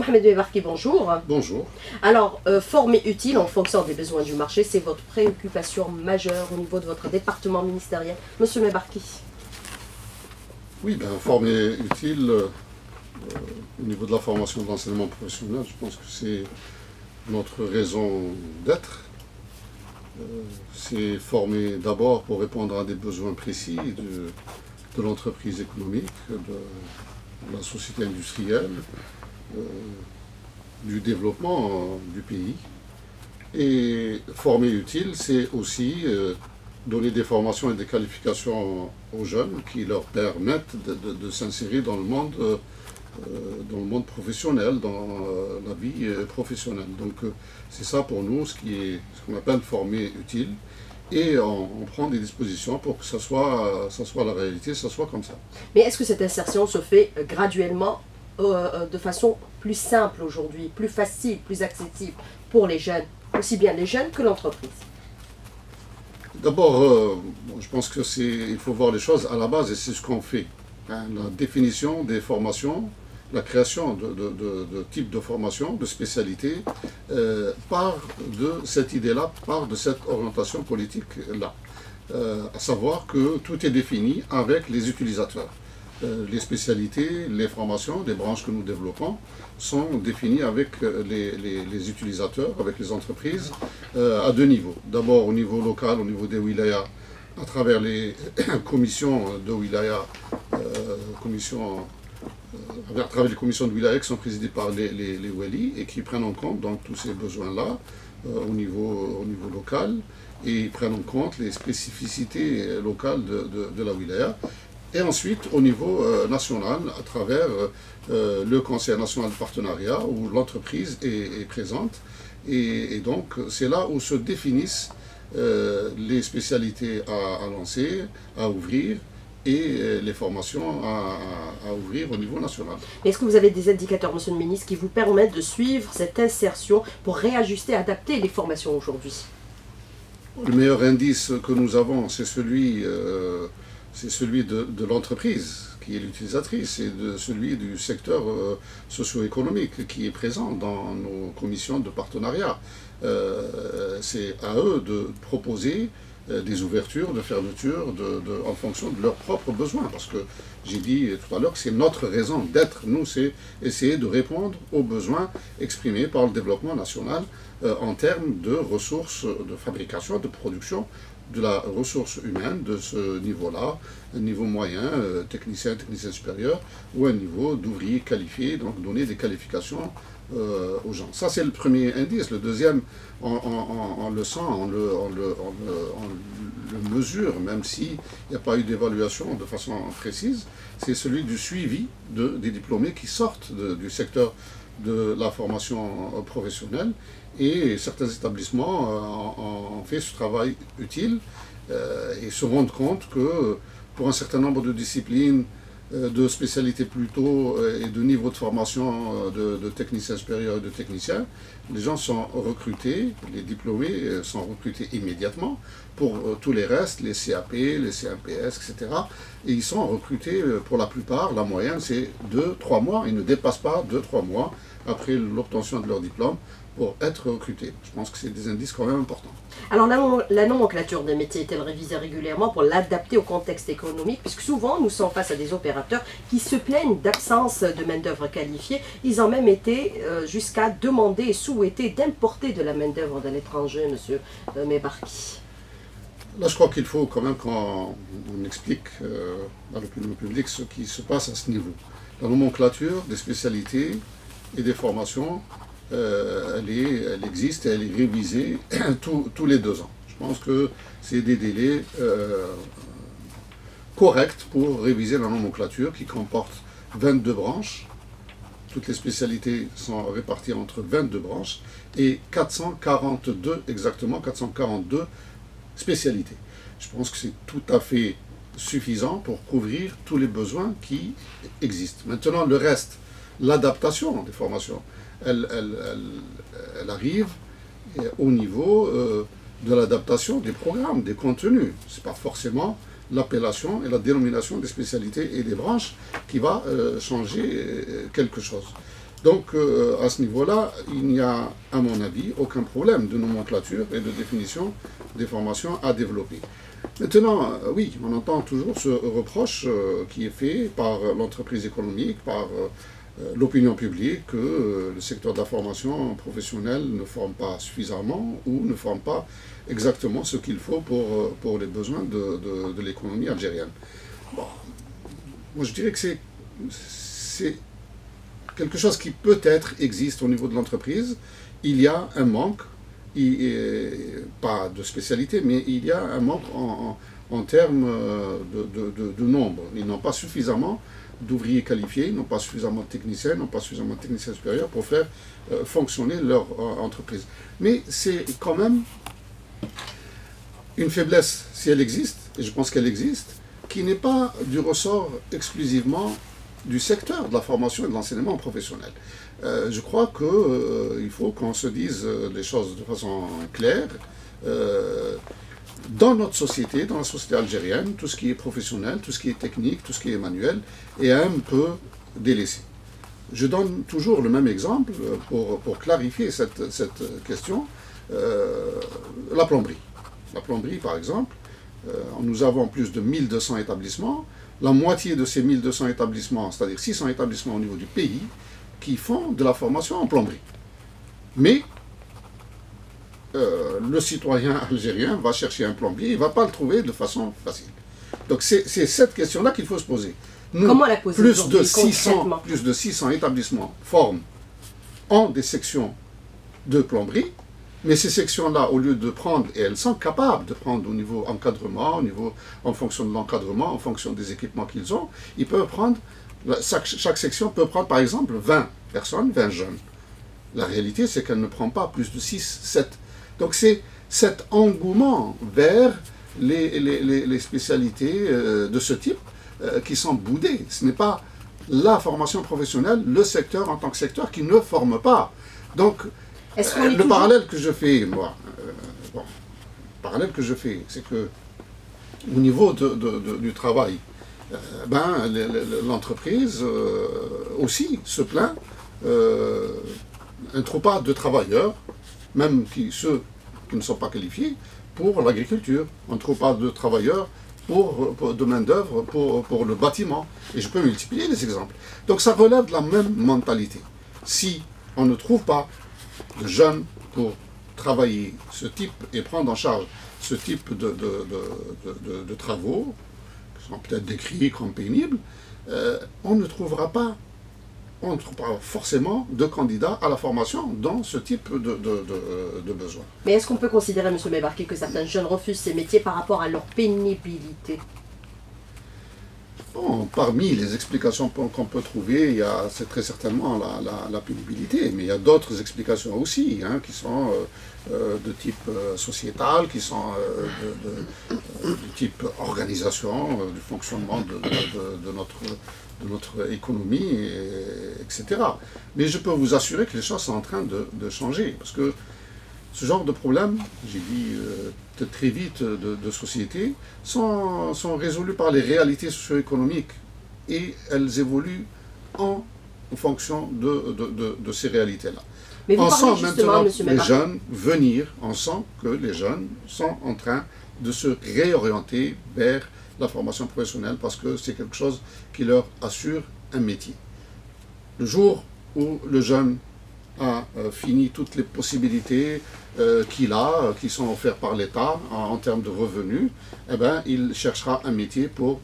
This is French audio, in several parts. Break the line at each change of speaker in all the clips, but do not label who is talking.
Mohamed Mebarki, bonjour.
Bonjour.
Alors, former utile en fonction des besoins du marché, c'est votre préoccupation majeure au niveau de votre département ministériel. Monsieur Mebarki.
Oui, former utile au niveau de la formation de l'enseignement professionnel, je pense que c'est notre raison d'être. C'est former d'abord pour répondre à des besoins précis de l'entreprise économique, de la société industrielle, du développement du pays. Et former utile, c'est aussi donner des formations et des qualifications aux jeunes qui leur permettent de s'insérer dans le monde professionnel, dans la vie professionnelle. Donc c'est ça pour nous ce qu'on appelle former utile. Et on prend des dispositions pour que ça soit la réalité, ça soit comme ça.
Mais est-ce que cette insertion se fait graduellement, de façon plus simple aujourd'hui, plus facile, plus accessible pour les jeunes, aussi bien les jeunes que l'entreprise?
D'abord, je pense qu'il faut voir les choses à la base et c'est ce qu'on fait. La définition des formations, la création de types de formation, de spécialités, part de cette idée-là, part de cette orientation politique-là. À savoir que tout est défini avec les utilisateurs. Les spécialités, les formations, les branches que nous développons sont définies avec les utilisateurs, avec les entreprises, à deux niveaux. D'abord au niveau local, au niveau des wilayas, à travers les commissions de wilaya, à travers les commissions de wilaya qui sont présidées par les wali et qui prennent en compte donc, tous ces besoins-là au niveau local et prennent en compte les spécificités locales de la wilaya. Et ensuite, au niveau national, à travers le Conseil national de partenariat, où l'entreprise est présente. Et donc, c'est là où se définissent les spécialités à lancer, à ouvrir, et les formations à ouvrir au niveau national.
Est-ce que vous avez des indicateurs, monsieur le ministre, qui vous permettent de suivre cette insertion pour réajuster, adapter les formations aujourd'hui?
Le meilleur indice que nous avons, c'est celui de l'entreprise qui est l'utilisatrice et celui du secteur socio-économique qui est présent dans nos commissions de partenariat. C'est à eux de proposer des ouvertures, de fermetures en fonction de leurs propres besoins. Parce que j'ai dit tout à l'heure que c'est notre raison d'être. Nous, c'est essayer de répondre aux besoins exprimés par le développement national en termes de ressources de fabrication, de production, de la ressource humaine de ce niveau-là, un niveau moyen, technicien supérieur, ou un niveau d'ouvrier qualifié, donc donner des qualifications aux gens. Ça, c'est le premier indice. Le deuxième, on le sent, on le mesure, même s'il n'y a pas eu d'évaluation de façon précise, c'est celui du suivi des diplômés qui sortent du secteur de la formation professionnelle. Et certains établissements ont fait ce travail utile et se rendent compte que pour un certain nombre de disciplines, de spécialités plutôt et de niveau de formation de techniciens supérieurs et de techniciens, les gens sont recrutés, les diplômés sont recrutés immédiatement. Pour tous les restes, les CAP, les CMPS, etc. Et ils sont recrutés pour la plupart, la moyenne c'est 2-3 mois, ils ne dépassent pas 2-3 mois après l'obtention de leur diplôme pour être recrutés. Je pense que c'est des indices quand même importants.
Alors la nomenclature des métiers est-elle révisée régulièrement pour l'adapter au contexte économique? Puisque souvent nous sommes face à des opérateurs qui se plaignent d'absence de main-d'œuvre qualifiée. Ils ont même été jusqu'à demander et souhaiter d'importer de la main-d'œuvre de l'étranger, monsieur Mebarki.
Là, je crois qu'il faut quand même qu'on explique à l'opinion publique ce qui se passe à ce niveau. La nomenclature des spécialités et des formations, elle existe et elle est révisée tous les 2 ans. Je pense que c'est des délais corrects pour réviser la nomenclature qui comporte 22 branches. Toutes les spécialités sont réparties entre 22 branches et 442, exactement 442 spécialités. Je pense que c'est tout à fait suffisant pour couvrir tous les besoins qui existent. Maintenant, le reste, l'adaptation des formations, elle arrive au niveau de l'adaptation des programmes, des contenus. Ce n'est pas forcément l'appellation et la dénomination des spécialités et des branches qui va changer quelque chose. Donc, à ce niveau-là, il n'y a, à mon avis, aucun problème de nomenclature et de définition des formations à développer. Maintenant, oui, on entend toujours ce reproche qui est fait par l'entreprise économique, par l'opinion publique, que le secteur de la formation professionnelle ne forme pas suffisamment ou ne forme pas exactement ce qu'il faut pour les besoins de l'économie algérienne. Bon, moi je dirais que c'est quelque chose qui peut-être existe au niveau de l'entreprise. Il y a un manque, pas de spécialité, mais il y a un manque en termes de nombre. Ils n'ont pas suffisamment d'ouvriers qualifiés, ils n'ont pas suffisamment de techniciens, ils n'ont pas suffisamment de techniciens supérieurs pour faire fonctionner leur entreprise. Mais c'est quand même une faiblesse, si elle existe, et je pense qu'elle existe, qui n'est pas du ressort exclusivement du secteur de la formation et de l'enseignement professionnel. Je crois qu'il faut qu'on se dise les choses de façon claire. Dans notre société, dans la société algérienne, tout ce qui est professionnel, tout ce qui est technique, tout ce qui est manuel, est un peu délaissé. Je donne toujours le même exemple pour clarifier cette question. La plomberie. La plomberie, par exemple, nous avons plus de 1200 établissements. La moitié de ces 1200 établissements, c'est-à-dire 600 établissements au niveau du pays, qui font de la formation en plomberie. Mais le citoyen algérien va chercher un plombier, il ne va pas le trouver de façon facile. Donc c'est cette question-là qu'il faut se poser. Nous,
comment la poser
plus de 600 établissements forment en des sections de plomberie, mais ces sections-là, au lieu de prendre, et elles sont capables de prendre au niveau encadrement, en fonction de l'encadrement, en fonction des équipements qu'ils ont, ils peuvent prendre, chaque section peut prendre par exemple 20 personnes, 20 jeunes. La réalité, c'est qu'elle ne prend pas plus de 6, 7. Donc c'est cet engouement vers les spécialités de ce type qui sont boudées. Ce n'est pas la formation professionnelle, le secteur en tant que secteur qui ne forme pas. Donc le parallèle que je fais, moi, c'est que au niveau du travail, l'entreprise aussi se plaint. Un trop pas de travailleurs, même ceux qui ne sont pas qualifiés, pour l'agriculture, un trop pas de travailleurs de main-d'œuvre pour le bâtiment. Et je peux multiplier les exemples. Donc ça relève de la même mentalité. Si on ne trouve pas de jeunes pour travailler ce type et prendre en charge ce type de travaux, qui sont peut-être décrits comme pénibles, on ne trouvera pas forcément de candidats à la formation dans ce type de besoins.
Mais est-ce qu'on peut considérer, M. Mebarki, que certains jeunes refusent ces métiers par rapport à leur pénibilité?
Bon, parmi les explications qu'on peut trouver, c'est très certainement la pénibilité, mais il y a d'autres explications aussi, qui sont de type sociétal, qui sont de type organisation, du fonctionnement de notre économie, etc. Mais je peux vous assurer que les choses sont en train de changer, parce que ce genre de problèmes, j'ai dit très vite de société, sont résolus par les réalités socio-économiques et elles évoluent en fonction de ces réalités-là.
Mais vous
on
parlez
sent maintenant
M.
les jeunes venir, on sent que les jeunes sont en train de se réorienter vers la formation professionnelle parce que c'est quelque chose qui leur assure un métier. Le jour où le jeune a fini toutes les possibilités qu'il a, qui sont offertes par l'État en termes de revenus, il cherchera un métier pour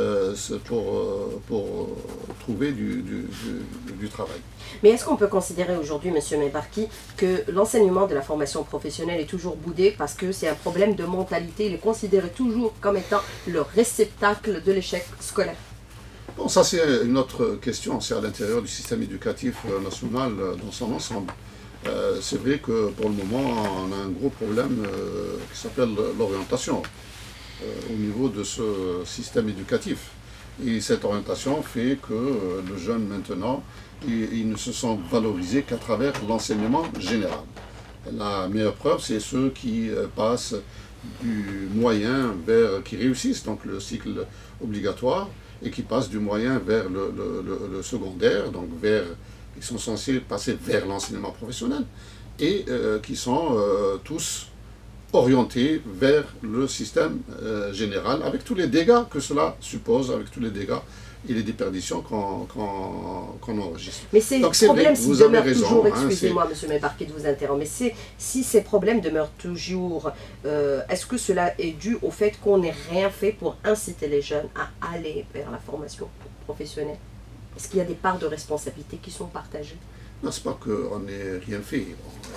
trouver du travail.
Mais est-ce qu'on peut considérer aujourd'hui, M. Mebarki, que l'enseignement de la formation professionnelle est toujours boudé parce que c'est un problème de mentalité, il est considéré toujours comme étant le réceptacle de l'échec scolaire?
Bon, ça c'est une autre question, c'est à l'intérieur du système éducatif national dans son ensemble. C'est vrai que pour le moment, on a un gros problème qui s'appelle l'orientation au niveau de ce système éducatif. Et cette orientation fait que le jeune maintenant, ils ne se sont valorisés qu'à travers l'enseignement général. La meilleure preuve, c'est ceux qui passent du moyen qui réussissent, donc le cycle obligatoire, et qui passent du moyen vers le secondaire, donc vers qui sont censés passer vers l'enseignement professionnel et qui sont tous orientés vers le système général, avec tous les dégâts que cela suppose, avec tous les dégâts et les déperditions qu'on enregistre.
Mais ces problèmes s'ils demeurent toujours, excusez-moi M. Mebarki de vous interrompre, mais si ces problèmes demeurent toujours, est-ce que cela est dû au fait qu'on n'ait rien fait pour inciter les jeunes à aller vers la formation professionnelle? Est-ce qu'il y a des parts de responsabilité qui sont partagées?
Non, c'est pas qu'on n'ait rien fait.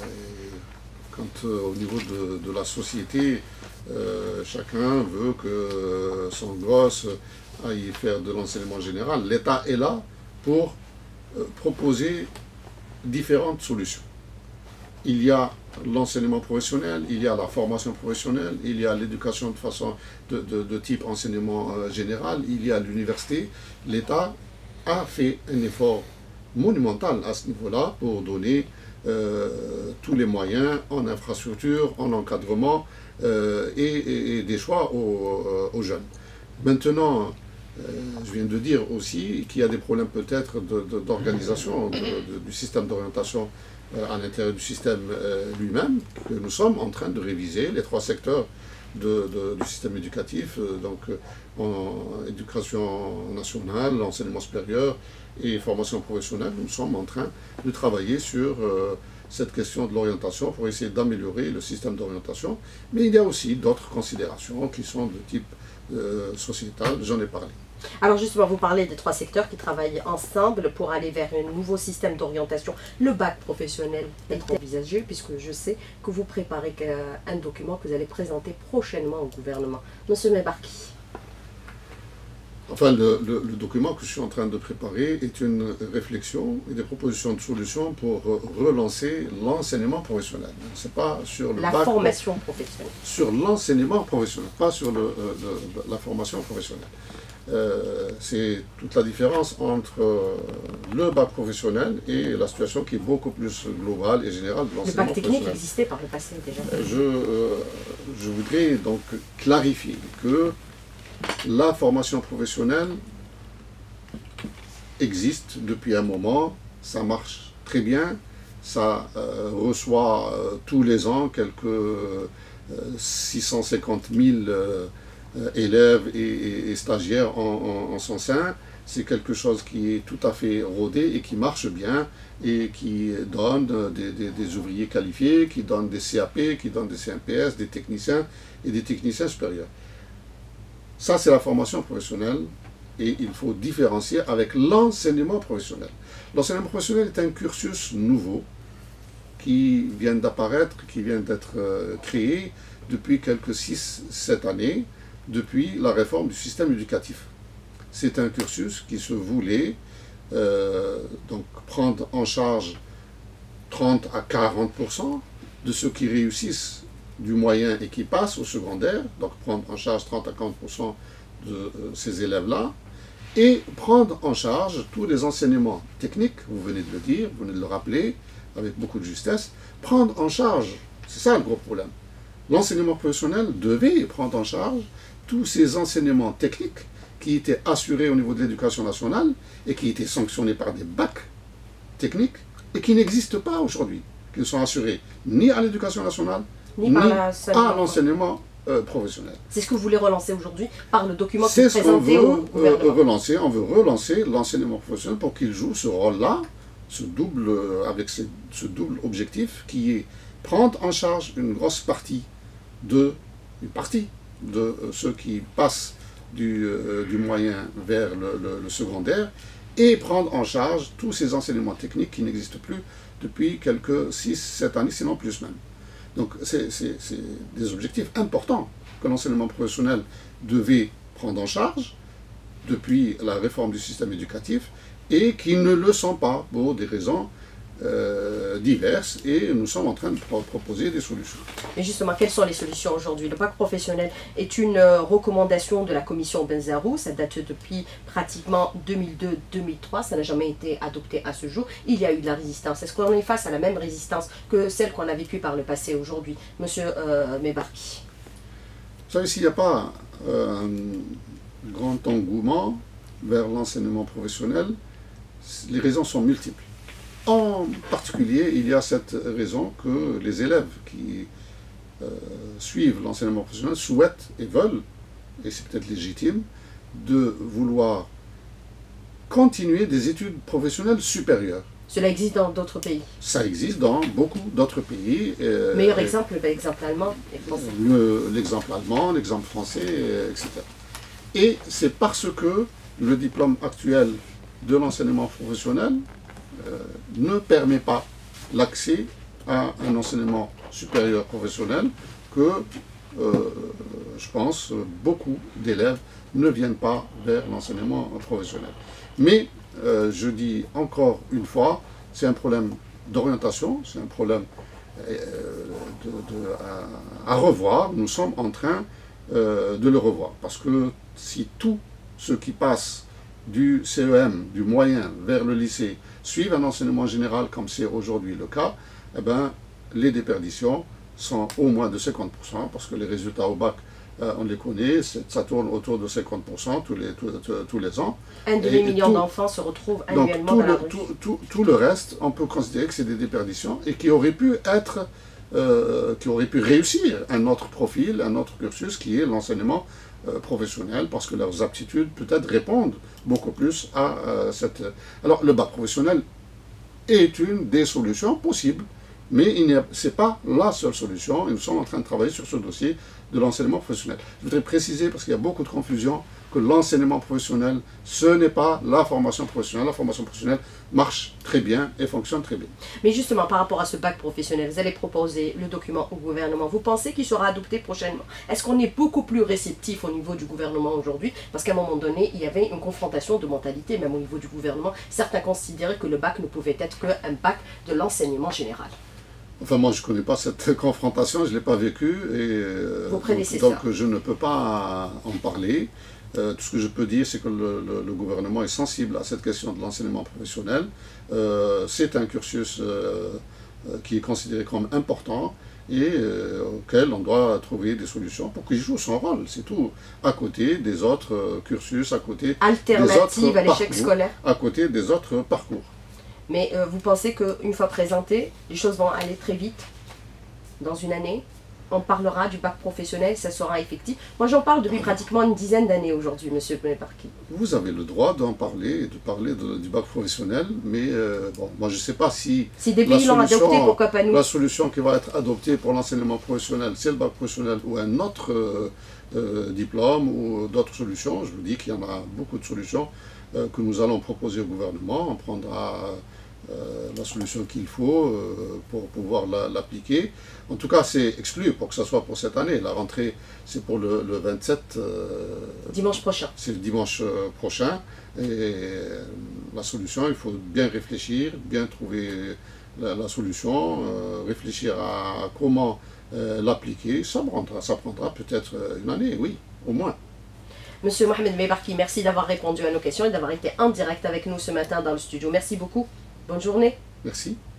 Quand au niveau de la société, chacun veut que son gosse aille faire de l'enseignement général, l'État est là pour proposer différentes solutions. Il y a l'enseignement professionnel, il y a la formation professionnelle, il y a l'éducation de type enseignement général, il y a l'université. L'État a fait un effort monumental à ce niveau-là pour donner tous les moyens en infrastructure, en encadrement et des choix aux jeunes. Maintenant, je viens de dire aussi qu'il y a des problèmes peut-être d'organisation du système d'orientation à l'intérieur du système lui-même, que nous sommes en train de réviser les 3 secteurs du système éducatif, donc en éducation nationale, enseignement supérieur et formation professionnelle. Nous sommes en train de travailler sur cette question de l'orientation pour essayer d'améliorer le système d'orientation. Mais il y a aussi d'autres considérations qui sont de type sociétal, j'en ai parlé.
Alors justement, vous parlez des 3 secteurs qui travaillent ensemble pour aller vers un nouveau système d'orientation. Le bac professionnel est envisagé, puisque je sais que vous préparez un document que vous allez présenter prochainement au gouvernement. Monsieur Mebarki.
Enfin, le document que je suis en train de préparer est une réflexion et des propositions de solutions pour relancer l'enseignement professionnel. C'est pas sur le
la
bac,
formation professionnelle.
Sur l'enseignement professionnel, pas sur la formation professionnelle. C'est toute la différence entre le bac professionnel et la situation qui est beaucoup plus globale et générale de l'enseignement professionnel.
Le bac technique existait par le passé déjà.
Je voudrais donc clarifier que la formation professionnelle existe depuis un moment, ça marche très bien, ça reçoit tous les ans quelques 650 000 élèves et stagiaires en son sein. C'est quelque chose qui est tout à fait rodé et qui marche bien et qui donne des ouvriers qualifiés, qui donne des CAP, qui donne des CMPS, des techniciens et des techniciens supérieurs. Ça, c'est la formation professionnelle et il faut différencier avec l'enseignement professionnel. L'enseignement professionnel est un cursus nouveau qui vient d'apparaître, qui vient d'être créé depuis quelques 6-7 années, depuis la réforme du système éducatif. C'est un cursus qui se voulait donc prendre en charge 30 à 40% de ceux qui réussissent du moyen et qui passent au secondaire, donc prendre en charge 30 à 40% de ces élèves-là, et prendre en charge tous les enseignements techniques, vous venez de le dire, vous venez de le rappeler, avec beaucoup de justesse, prendre en charge, c'est ça le gros problème. L'enseignement professionnel devait prendre en charge tous ces enseignements techniques qui étaient assurés au niveau de l'éducation nationale et qui étaient sanctionnés par des bacs techniques et qui n'existent pas aujourd'hui, qui ne sont assurés ni à l'éducation nationale, ni à l'enseignement professionnel.
C'est ce que vous voulez relancer aujourd'hui par le document que vous présentez au gouvernement.
On veut relancer l'enseignement professionnel pour qu'il joue ce rôle-là, avec ce double objectif qui est prendre en charge une grosse partie de ceux qui passent du moyen vers le secondaire et prendre en charge tous ces enseignements techniques qui n'existent plus depuis quelques 6-7 années, sinon plus même. Donc c'est des objectifs importants que l'enseignement professionnel devait prendre en charge depuis la réforme du système éducatif et qui ne le sont pas pour des raisons diverses et nous sommes en train de proposer des solutions.
Et justement, quelles sont les solutions aujourd'hui? Le bac professionnel est une recommandation de la commission Benzarrou, ça date depuis pratiquement 2002-2003, ça n'a jamais été adopté à ce jour. Il y a eu de la résistance. Est-ce qu'on est face à la même résistance que celle qu'on a vécue par le passé aujourd'hui, Monsieur Mebarki?
Vous savez, s'il n'y a pas un grand engouement vers l'enseignement professionnel, les raisons sont multiples. En particulier, il y a cette raison que les élèves qui suivent l'enseignement professionnel souhaitent et veulent, et c'est peut-être légitime, de vouloir continuer des études professionnelles supérieures.
Cela existe dans d'autres pays.
Ça existe dans beaucoup d'autres pays.
Meilleur exemple, l'exemple allemand et français.
L'exemple allemand, l'exemple français, etc. Et c'est parce que le diplôme actuel de l'enseignement professionnel ne permet pas l'accès à un enseignement supérieur professionnel que, je pense, beaucoup d'élèves ne viennent pas vers l'enseignement professionnel. Mais, je dis encore une fois, c'est un problème d'orientation, c'est un problème à revoir. Nous sommes en train de le revoir. Parce que si tous ceux qui passent du CEM, du moyen, vers le lycée, suivent un enseignement général comme c'est aujourd'hui le cas, eh ben, les déperditions sont au moins de 50%, parce que les résultats au bac, on les connaît, ça tourne autour de 50% tous les ans.
Un demi-million d'enfants se retrouvent annuellement dans la rue.
Tout le reste, on peut considérer que c'est des déperditions et qui auraient pu être, qui auraient pu réussir un autre profil, un autre cursus qui est l'enseignement professionnel, parce que leurs aptitudes peut-être répondent beaucoup plus à cette... Alors le bac professionnel est une des solutions possibles, mais ce n'est pas la seule solution, et nous sommes en train de travailler sur ce dossier de l'enseignement professionnel. Je voudrais préciser, parce qu'il y a beaucoup de confusion, que l'enseignement professionnel, ce n'est pas la formation professionnelle. La formation professionnelle marche très bien et fonctionne très bien.
Mais justement, par rapport à ce bac professionnel, vous allez proposer le document au gouvernement. Vous pensez qu'il sera adopté prochainement? Est-ce qu'on est beaucoup plus réceptif au niveau du gouvernement aujourd'hui? Parce qu'à un moment donné, il y avait une confrontation de mentalité, même au niveau du gouvernement. Certains considéraient que le bac ne pouvait être qu'un bac de l'enseignement général.
Enfin, moi, je ne connais pas cette confrontation, je ne l'ai pas vécue, et
vos prédécesseurs.
Donc je ne peux pas en parler. Tout ce que je peux dire, c'est que le gouvernement est sensible à cette question de l'enseignement professionnel. C'est un cursus qui est considéré comme important et auquel on doit trouver des solutions pour qu'il joue son rôle, c'est tout, à côté des autres cursus, à côté
alternatives à l'échec scolaire,
à côté des autres parcours.
Mais vous pensez qu'une fois présenté, les choses vont aller très vite? Dans une année, on parlera du bac professionnel, ça sera effectif. Moi, j'en parle depuis pratiquement une dizaine d'années aujourd'hui, monsieur Mebarki.
Vous avez le droit d'en parler, de parler du bac professionnel, mais bon, moi, je ne sais pas si
des pays l'ont adopté, pourquoi pas nous?
La solution qui va être adoptée pour l'enseignement professionnel, c'est le bac professionnel ou un autre diplôme ou d'autres solutions. Je vous dis qu'il y en a beaucoup de solutions que nous allons proposer au gouvernement. On prendra la solution qu'il faut pour pouvoir l'appliquer. En tout cas, c'est exclu pour que ça soit pour cette année. La rentrée, c'est pour le 27...
dimanche prochain.
C'est le dimanche prochain. Et la solution, il faut bien réfléchir, bien trouver la solution, réfléchir à comment l'appliquer. Ça prendra peut-être une année, oui, au moins.
Monsieur Mohamed Mebarki, merci d'avoir répondu à nos questions et d'avoir été en direct avec nous ce matin dans le studio. Merci beaucoup. Bonne journée.
Merci.